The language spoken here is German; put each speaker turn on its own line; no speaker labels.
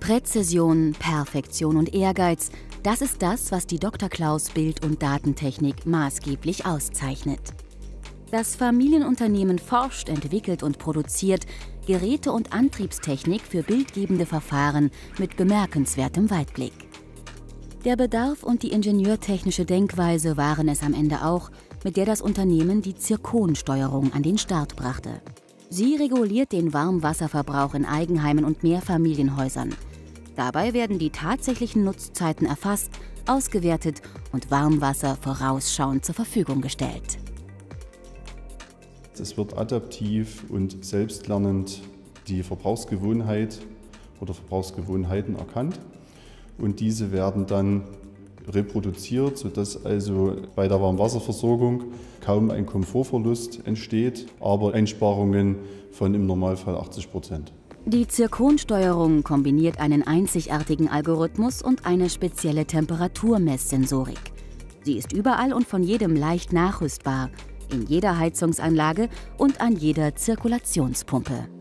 Präzision, Perfektion und Ehrgeiz, das ist das, was die Dr. Klaus Bild- und Datentechnik maßgeblich auszeichnet. Das Familienunternehmen forscht, entwickelt und produziert Geräte- und Antriebstechnik für bildgebende Verfahren mit bemerkenswertem Weitblick. Der Bedarf und die ingenieurtechnische Denkweise waren es am Ende auch, mit der das Unternehmen die Zirkonsteuerung an den Start brachte. Sie reguliert den Warmwasserverbrauch in Eigenheimen und Mehrfamilienhäusern. Dabei werden die tatsächlichen Nutzzeiten erfasst, ausgewertet und Warmwasser vorausschauend zur Verfügung gestellt.
Es wird adaptiv und selbstlernend die Verbrauchsgewohnheit oder Verbrauchsgewohnheiten erkannt und diese werden dann reproduziert, sodass also bei der Warmwasserversorgung kaum ein Komfortverlust entsteht, aber Einsparungen von im Normalfall 80%.
Die Zirkonsteuerung kombiniert einen einzigartigen Algorithmus und eine spezielle Temperaturmesssensorik. Sie ist überall und von jedem leicht nachrüstbar, in jeder Heizungsanlage und an jeder Zirkulationspumpe.